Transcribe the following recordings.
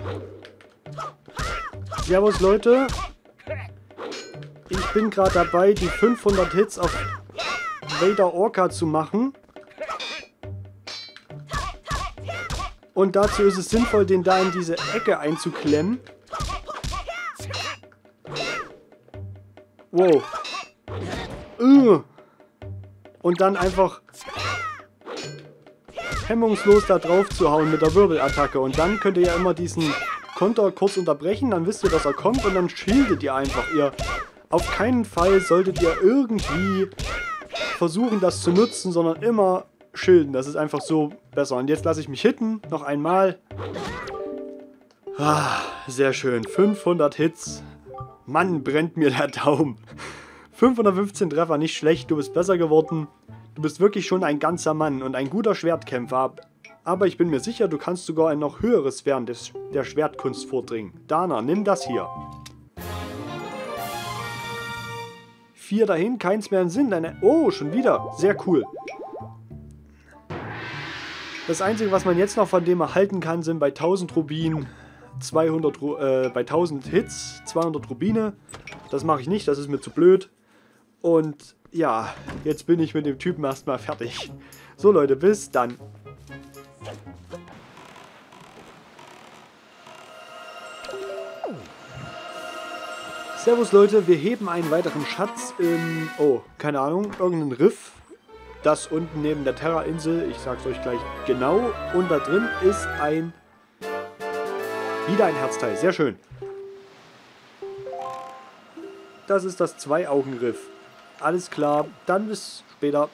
Servus, Leute. Ich bin gerade dabei, die 500 Hits auf Vader Orca zu machen. Und dazu ist es sinnvoll, den da in diese Ecke einzuklemmen. Wow. Und dann einfach hemmungslos da drauf zu hauen mit der Wirbelattacke. Und dann könnt ihr ja immer diesen Konter kurz unterbrechen, dann wisst ihr, dass er kommt und dann schildet ihr einfach. Auf keinen Fall solltet ihr irgendwie versuchen, das zu nutzen, sondern immer schilden. Das ist einfach so besser. Und jetzt lasse ich mich hitten. Noch einmal. Sehr schön. 500 Hits. Mann, brennt mir der Daumen. 515 Treffer, nicht schlecht. Du bist besser geworden. Du bist wirklich schon ein ganzer Mann und ein guter Schwertkämpfer. Aber ich bin mir sicher, du kannst sogar ein noch höheres Sphären der Schwertkunst vordringen. Dana, nimm das hier. 4 dahin, keins mehr im Sinn. Oh, schon wieder. Sehr cool. Das Einzige, was man jetzt noch von dem erhalten kann, sind bei 1000 Rubinen, bei 1000 Hits, 200 Rubine. Das mache ich nicht, das ist mir zu blöd. Und ja, jetzt bin ich mit dem Typen erstmal fertig. So Leute, bis dann. Servus Leute, wir heben einen weiteren Schatz in, keine Ahnung, irgendeinen Riff. Das unten neben der Terra-Insel, ich sag's euch gleich genau. Und da drin ist wieder ein Herzteil, sehr schön. Das ist das Zwei-Augen-Riff. Alles klar, dann bis später.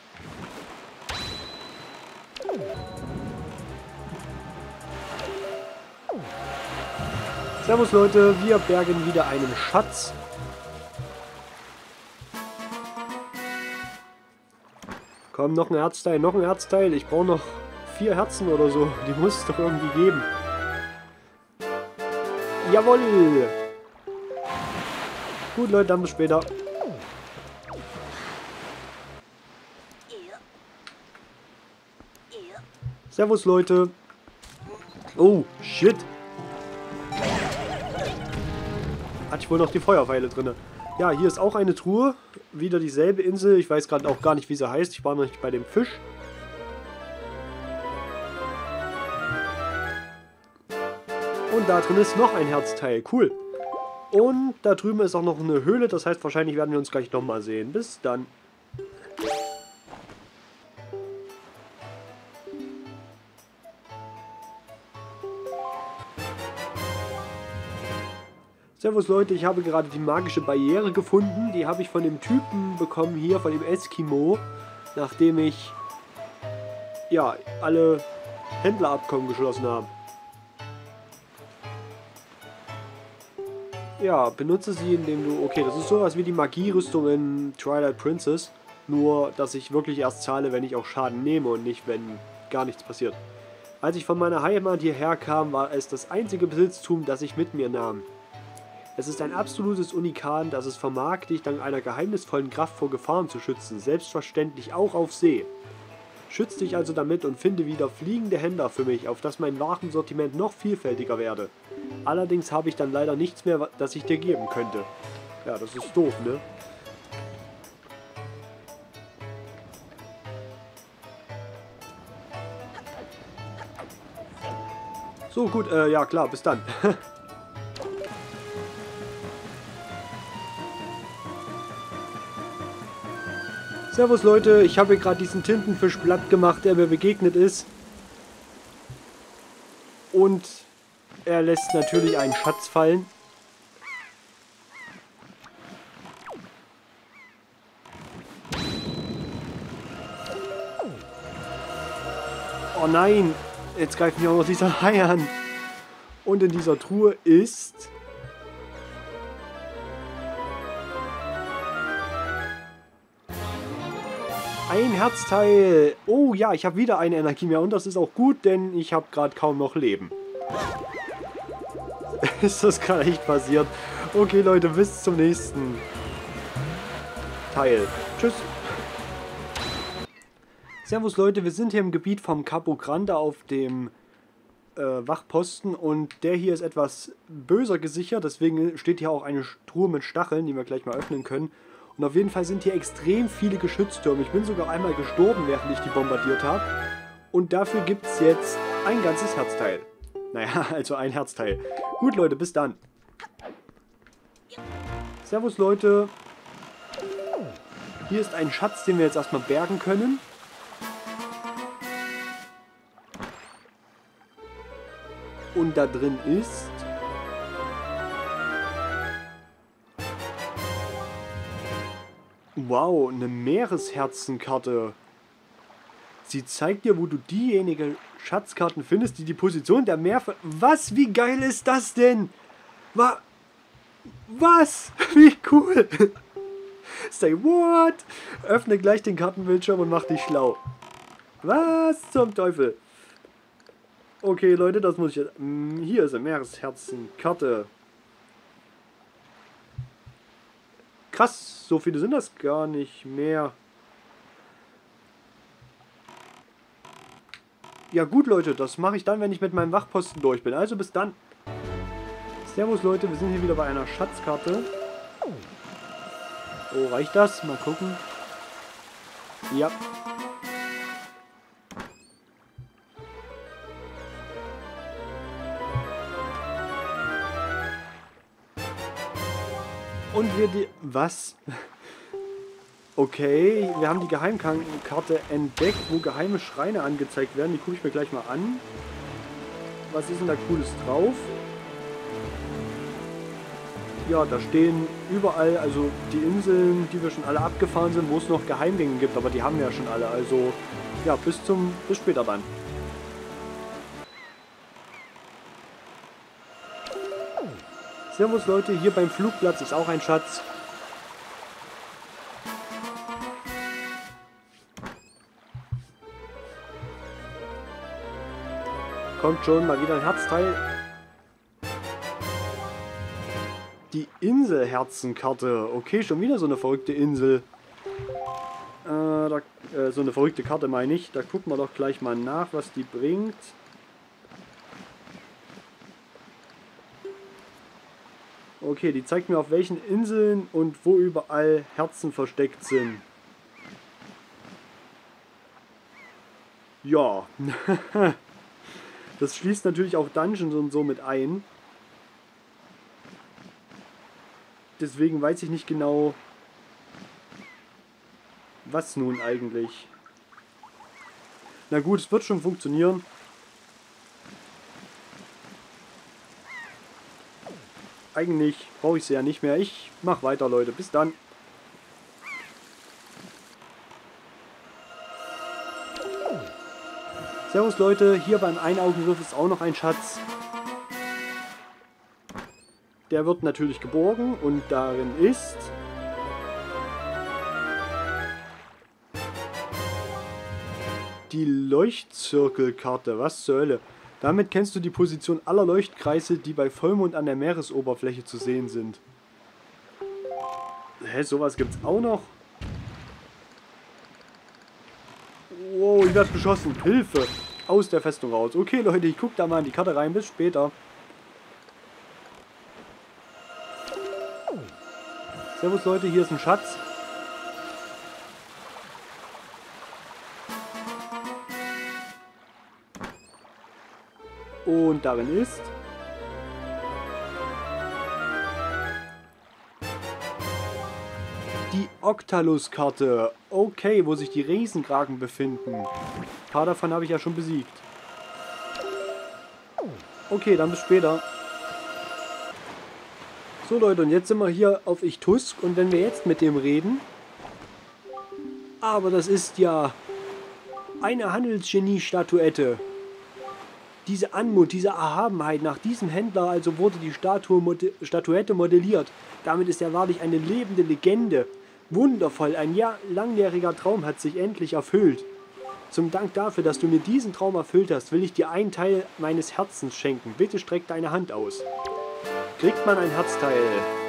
Servus Leute, wir bergen wieder einen Schatz. Komm, noch ein Herzteil, noch ein Herzteil. Ich brauche noch 4 Herzen oder so. Die muss es doch irgendwie geben. Jawohl! Gut Leute, dann bis später. Servus Leute. Oh, shit. Hatte ich wohl noch die Feuerpfeile drin. Ja, hier ist auch eine Truhe. Wieder dieselbe Insel. Ich weiß gerade auch gar nicht, wie sie heißt. Ich war noch nicht bei dem Fisch. Und da drin ist noch ein Herzteil. Cool. Und da drüben ist auch noch eine Höhle. Das heißt, wahrscheinlich werden wir uns gleich nochmal sehen. Bis dann. Servus Leute, ich habe gerade die magische Barriere gefunden. Die habe ich von dem Typen bekommen hier, von dem Eskimo. Nachdem ich, ja, alle Händlerabkommen geschlossen habe. Ja, benutze sie, indem du, okay, das ist sowas wie die Magierüstung in Twilight Princess. Nur, dass ich wirklich erst zahle, wenn ich auch Schaden nehme und nicht, wenn gar nichts passiert. Als ich von meiner Heimat hierher kam, war es das einzige Besitztum, das ich mit mir nahm. Es ist ein absolutes Unikat, das es vermag, dich dank einer geheimnisvollen Kraft vor Gefahren zu schützen, selbstverständlich auch auf See. Schütz dich also damit und finde wieder fliegende Händler für mich, auf dass mein Warensortiment noch vielfältiger werde. Allerdings habe ich dann leider nichts mehr, das ich dir geben könnte. Ja, das ist doof, ne? So, gut, ja klar, bis dann. Servus Leute, ich habe gerade diesen Tintenfisch platt gemacht, der mir begegnet ist. Und er lässt natürlich einen Schatz fallen. Oh nein, jetzt greift mir auch noch dieser Hai an. Und in dieser Truhe ist... ein Herzteil. Oh ja, ich habe wieder eine Energie mehr. Und das ist auch gut, denn ich habe gerade kaum noch Leben. Ist das gerade echt passiert? Okay, Leute, bis zum nächsten Teil. Tschüss. Servus, Leute. Wir sind hier im Gebiet vom Capo Grande auf dem Wachposten und der hier ist etwas böser gesichert, deswegen steht hier auch eine Truhe mit Stacheln, die wir gleich mal öffnen können. Und auf jeden Fall sind hier extrem viele Geschütztürme. Ich bin sogar einmal gestorben, während ich die bombardiert habe. Und dafür gibt es jetzt ein ganzes Herzteil. Naja, also ein Herzteil. Gut, Leute, bis dann. Servus, Leute. Hier ist ein Schatz, den wir jetzt erstmal bergen können. Und da drin ist... Wow, eine Meeresherzenkarte. Sie zeigt dir, wo du diejenige Schatzkarten findest, die die Position der Meerver... Was? Wie geil ist das denn? Was? Wie cool. Say what? Öffne gleich den Kartenbildschirm und mach dich schlau. Was zum Teufel? Okay, Leute, das muss ich jetzt... Hier ist eine Meeresherzenkarte. Krass, so viele sind das gar nicht mehr. Ja gut, Leute, das mache ich dann, wenn ich mit meinem Wachposten durch bin. Also bis dann. Servus, Leute, wir sind hier wieder bei einer Schatzkarte. Oh, reicht das? Mal gucken. Ja. Und wir die... Was? Okay, wir haben die Geheimkarte entdeckt, wo geheime Schreine angezeigt werden. Die gucke ich mir gleich mal an. Was ist denn da Cooles drauf? Ja, da stehen überall, also die Inseln, die wir schon alle abgefahren sind, wo es noch Geheimgänge gibt, aber die haben wir ja schon alle. Also, ja, bis später dann. Servus, Leute, hier beim Flugplatz ist auch ein Schatz. Kommt schon, mal wieder ein Herzteil. Die Inselherzenkarte. Okay, schon wieder so eine verrückte Insel. So eine verrückte Karte meine ich. Da gucken wir doch gleich mal nach, was die bringt. Okay, die zeigt mir, auf welchen Inseln und wo überall Herzen versteckt sind. Ja. Das schließt natürlich auch Dungeons und so mit ein. Deswegen weiß ich nicht genau, was nun eigentlich. Na gut, es wird schon funktionieren. Eigentlich brauche ich sie ja nicht mehr. Ich mach weiter, Leute. Bis dann. Servus, Leute. Hier beim Einaugengriff ist auch noch ein Schatz. Der wird natürlich geborgen und darin ist... die Leuchtzirkelkarte. Was zur Hölle? Damit kennst du die Position aller Leuchtkreise, die bei Vollmond an der Meeresoberfläche zu sehen sind. Hä, sowas gibt's auch noch? Wow, ich werde beschossen. Hilfe! Aus der Festung raus. Okay, Leute, ich gucke da mal in die Karte rein. Bis später. Servus, Leute, hier ist ein Schatz. Und darin ist... die Octalus-Karte. Okay, wo sich die Riesenkraken befinden. Ein paar davon habe ich ja schon besiegt. Okay, dann bis später. So, Leute, und jetzt sind wir hier auf Ichtusk. Und wenn wir jetzt mit dem reden... Aber das ist ja eine Handelsgenie-Statuette. Diese Anmut, diese Erhabenheit, nach diesem Händler also wurde die Statuette modelliert. Damit ist er wahrlich eine lebende Legende. Wundervoll, ein langjähriger Traum hat sich endlich erfüllt. Zum Dank dafür, dass du mir diesen Traum erfüllt hast, will ich dir einen Teil meines Herzens schenken. Bitte streck deine Hand aus. Kriegt man ein Herzteil.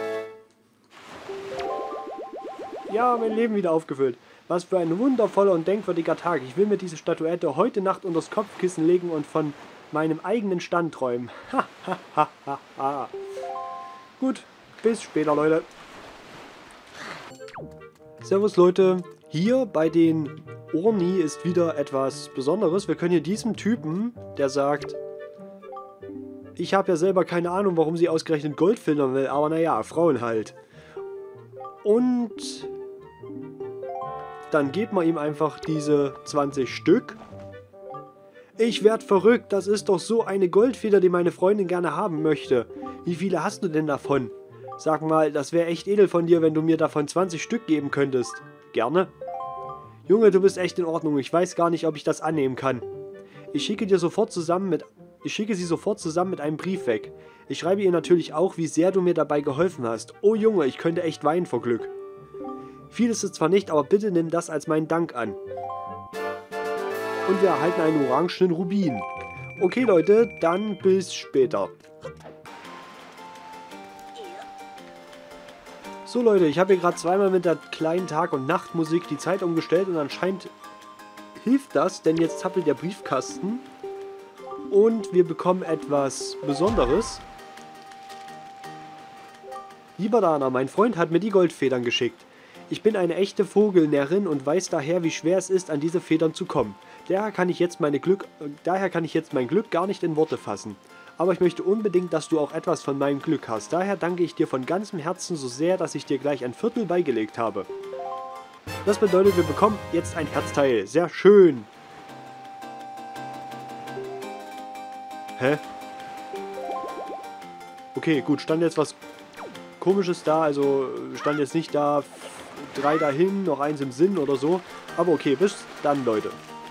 Ja, mein Leben wieder aufgefüllt. Was für ein wundervoller und denkwürdiger Tag. Ich will mir diese Statuette heute Nacht unters Kopfkissen legen und von meinem eigenen Stand träumen. Ha, ha, ha, ha, ha. Gut, bis später, Leute. Servus, Leute. Hier bei den Orni ist wieder etwas Besonderes. Wir können hier diesem Typen, der sagt, ich habe ja selber keine Ahnung, warum sie ausgerechnet Gold filtern will, aber naja, Frauen halt. Und dann gibt man ihm einfach diese 20 Stück. Ich werd verrückt, das ist doch so eine Goldfeder, die meine Freundin gerne haben möchte. Wie viele hast du denn davon? Sag mal, das wäre echt edel von dir, wenn du mir davon 20 Stück geben könntest. Gerne. Junge, du bist echt in Ordnung, ich weiß gar nicht, ob ich das annehmen kann. Ich schicke sie sofort zusammen mit einem Brief weg. Ich schreibe ihr natürlich auch, wie sehr du mir dabei geholfen hast. Oh Junge, ich könnte echt weinen vor Glück. Viel ist es zwar nicht, aber bitte nimm das als meinen Dank an. Und wir erhalten einen orangenen Rubin. Okay Leute, dann bis später. So Leute, ich habe hier gerade zweimal mit der kleinen Tag- und Nachtmusik die Zeit umgestellt und anscheinend hilft das, denn jetzt zappelt der Briefkasten und wir bekommen etwas Besonderes. Lieber Dana, mein Freund hat mir die Goldfedern geschickt. Ich bin eine echte Vogelnärrin und weiß daher, wie schwer es ist, an diese Federn zu kommen. Daher kann ich jetzt mein Glück gar nicht in Worte fassen. Aber ich möchte unbedingt, dass du auch etwas von meinem Glück hast. Daher danke ich dir von ganzem Herzen so sehr, dass ich dir gleich ein Viertel beigelegt habe. Das bedeutet, wir bekommen jetzt ein Herzteil. Sehr schön. Hä? Okay, gut, stand jetzt was Komisches da. Also stand jetzt nicht da 3 dahin, noch 1 im Sinn oder so. Aber okay, bis dann, Leute.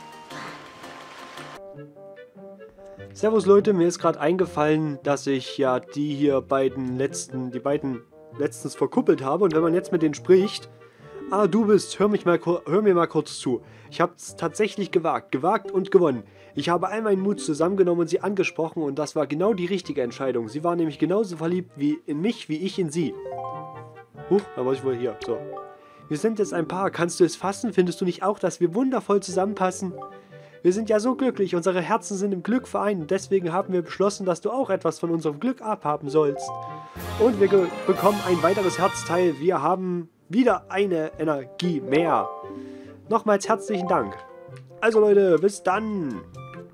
Servus Leute, mir ist gerade eingefallen, dass ich ja die beiden letztens verkuppelt habe und wenn man jetzt mit denen spricht, du bist, hör mir mal kurz zu. Ich habe es tatsächlich gewagt und gewonnen. Ich habe all meinen Mut zusammengenommen und sie angesprochen und das war genau die richtige Entscheidung. Sie war nämlich genauso verliebt in mich, wie ich in sie. Huch, da war ich wohl hier, so. Wir sind jetzt ein Paar, kannst du es fassen? Findest du nicht auch, dass wir wundervoll zusammenpassen? Wir sind ja so glücklich, unsere Herzen sind im Glück vereint und deswegen haben wir beschlossen, dass du auch etwas von unserem Glück abhaben sollst. Und wir bekommen ein weiteres Herzteil. Wir haben wieder eine Energie mehr. Nochmals herzlichen Dank. Also Leute, bis dann.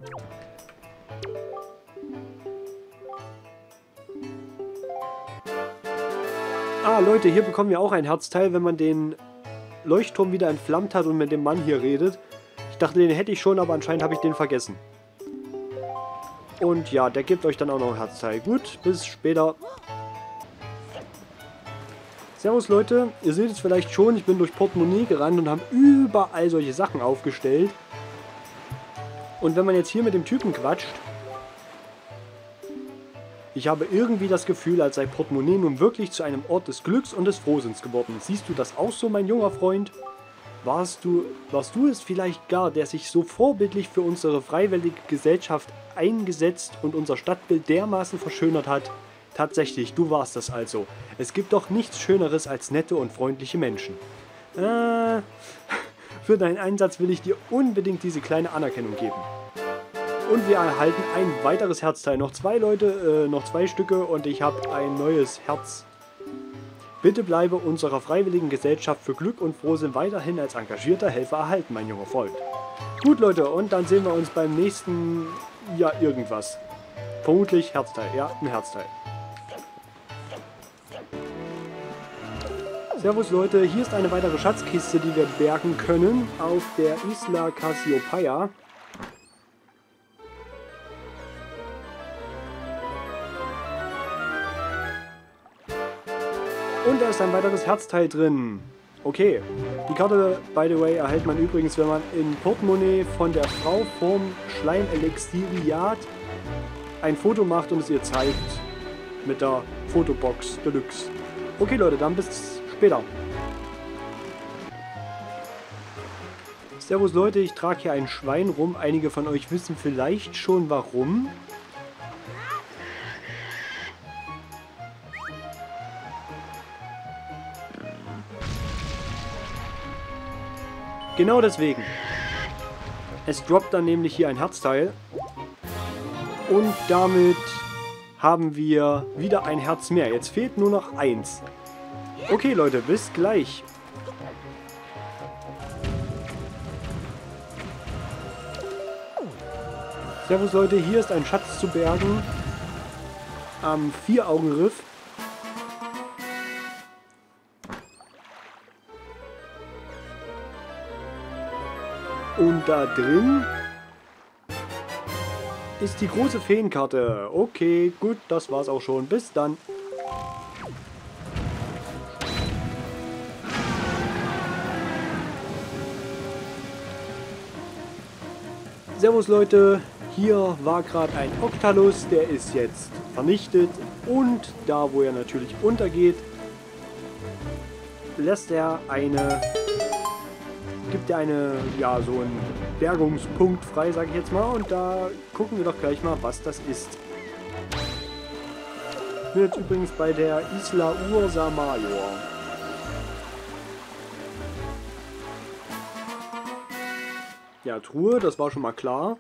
Leute, hier bekommen wir auch ein Herzteil, wenn man den Leuchtturm wieder entflammt hat und mit dem Mann hier redet. Ich dachte, den hätte ich schon, aber anscheinend habe ich den vergessen. Und ja, der gibt euch dann auch noch ein Herzteil. Gut, bis später. Servus Leute, ihr seht es vielleicht schon, ich bin durch Portemonnaie gerannt und habe überall solche Sachen aufgestellt. Und wenn man jetzt hier mit dem Typen quatscht, ich habe irgendwie das Gefühl, als sei Portemonnaie nun wirklich zu einem Ort des Glücks und des Frohsinns geworden. Siehst du das auch so, mein junger Freund? Warst du es vielleicht gar, der sich so vorbildlich für unsere freiwillige Gesellschaft eingesetzt und unser Stadtbild dermaßen verschönert hat? Tatsächlich, du warst das also. Es gibt doch nichts Schöneres als nette und freundliche Menschen. Für deinen Einsatz will ich dir unbedingt diese kleine Anerkennung geben. Und wir erhalten ein weiteres Herzteil. Noch 2 Leute, noch 2 Stücke und ich habe ein neues Herz. Bitte bleibe unserer freiwilligen Gesellschaft für Glück und Frohsinn weiterhin als engagierter Helfer erhalten, mein junger Freund. Gut, Leute, und dann sehen wir uns beim nächsten, ja, irgendwas. Vermutlich Herzteil. Ja, ein Herzteil. Servus, Leute. Hier ist eine weitere Schatzkiste, die wir bergen können auf der Isla Cassiopeia. Und da ist ein weiteres Herzteil drin. Okay. Die Karte, by the way, erhält man übrigens, wenn man in Portemonnaie von der Frau vom Schleimelexiriat ein Foto macht und es ihr zeigt. Mit der Fotobox Deluxe. Okay, Leute, dann bis später. Servus, Leute, ich trage hier ein Schwein rum. Einige von euch wissen vielleicht schon warum. Genau deswegen. Es droppt dann nämlich hier ein Herzteil. Und damit haben wir wieder ein Herz mehr. Jetzt fehlt nur noch eins. Okay, Leute, bis gleich. Servus, Leute, hier ist ein Schatz zu bergen am Vieraugenriff. Und da drin ist die große Feenkarte. Okay, gut, das war's auch schon. Bis dann. Servus Leute, hier war gerade ein Octalus, der ist jetzt vernichtet und da wo er natürlich untergeht, gibt er ja, so einen Bergungspunkt frei, sage ich jetzt mal, und da gucken wir doch gleich mal, was das ist. Ich bin jetzt übrigens bei der Isla Ursa Major. Ja, Truhe, das war schon mal klar.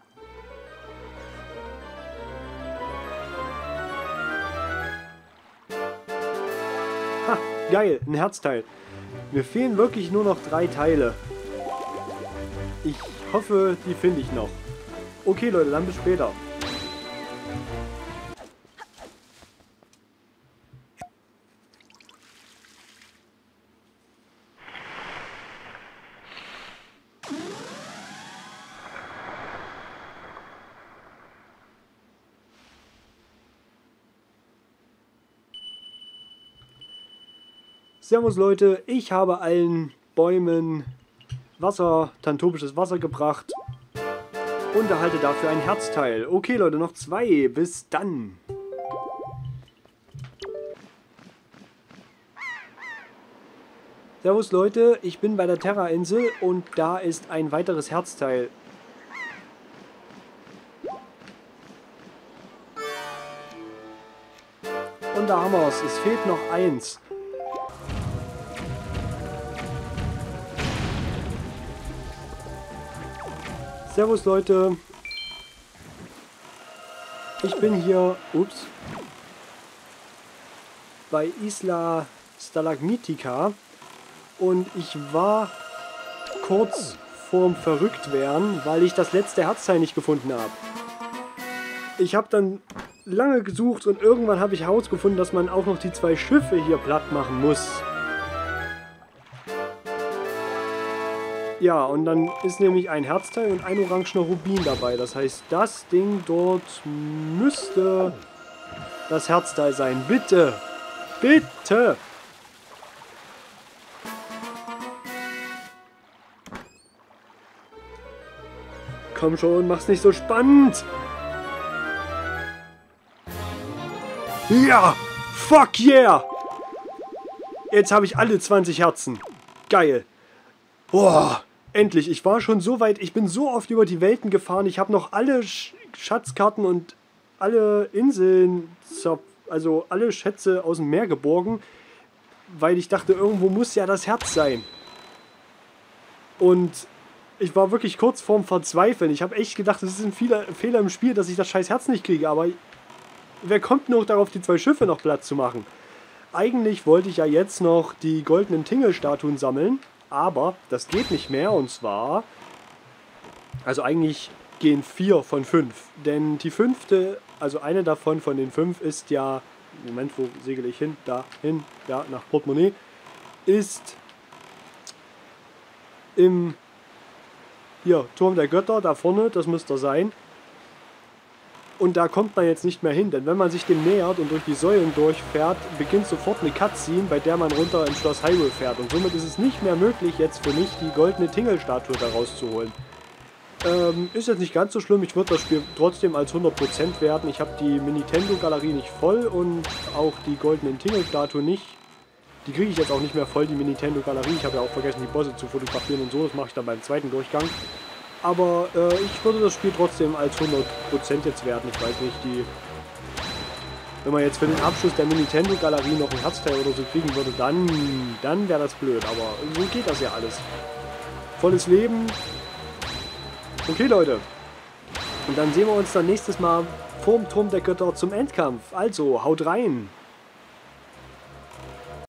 Ha, geil, ein Herzteil. Mir fehlen wirklich nur noch 3 Teile. Ich hoffe, die finde ich noch. Okay, Leute, dann bis später. Servus Leute, ich habe allen Bäumen tantopisches Wasser gebracht und erhalte dafür ein Herzteil. Okay Leute, noch 2, bis dann. Servus Leute, ich bin bei der Terra-Insel und da ist ein weiteres Herzteil. Und da haben wir es, es fehlt noch 1. Servus Leute, ich bin hier, bei Isla Stalagmitica und ich war kurz vorm Verrücktwerden, weil ich das letzte Herzteil nicht gefunden habe. Ich habe dann lange gesucht und irgendwann habe ich herausgefunden, dass man auch noch die 2 Schiffe hier platt machen muss. Ja, und dann ist nämlich ein Herzteil und ein orangener Rubin dabei. Das heißt, das Ding dort müsste das Herzteil sein. Bitte! Bitte! Komm schon, mach's nicht so spannend! Ja! Fuck yeah! Jetzt habe ich alle 20 Herzen. Geil! Boah! Endlich, ich war schon so weit, ich bin so oft über die Welten gefahren, ich habe noch alle Schatzkarten und alle Inseln, also alle Schätze aus dem Meer geborgen, weil ich dachte, irgendwo muss ja das Herz sein. Und ich war wirklich kurz vorm Verzweifeln. Ich habe echt gedacht, es ist ein Fehler im Spiel, dass ich das scheiß Herz nicht kriege, aber wer kommt noch darauf, die 2 Schiffe noch platt zu machen? Eigentlich wollte ich ja jetzt noch die goldenen Tingle-Statuen sammeln. Aber das geht nicht mehr und zwar, also eigentlich gehen 4 von 5, denn die 5., also eine davon von den 5 ist ja, Moment, wo segel ich hin? Dahin, ja, nach Portemonnaie, ist im, hier, Turm der Götter, da vorne, das müsste er sein. Und da kommt man jetzt nicht mehr hin, denn wenn man sich dem nähert und durch die Säulen durchfährt, beginnt sofort eine Cutscene, bei der man runter ins Schloss Hyrule fährt. Und somit ist es nicht mehr möglich, jetzt für mich die goldene Tingle-Statue da rauszuholen. Ist jetzt nicht ganz so schlimm, ich würde das Spiel trotzdem als 100% werten. Ich habe die Nintendo-Galerie nicht voll und auch die goldenen Tingle-Statue nicht. Die kriege ich jetzt auch nicht mehr voll, die Nintendo-Galerie. Ich habe ja auch vergessen, die Bosse zu fotografieren und so, das mache ich dann beim zweiten Durchgang. Aber ich würde das Spiel trotzdem als 100% jetzt werten. Ich weiß nicht, wenn man jetzt für den Abschluss der Nintendo-Galerie noch ein Herzteil oder so kriegen würde, dann wäre das blöd. Aber so geht das ja alles. Volles Leben. Okay, Leute. Und dann sehen wir uns dann nächstes Mal vorm Turm der Götter zum Endkampf. Also, haut rein!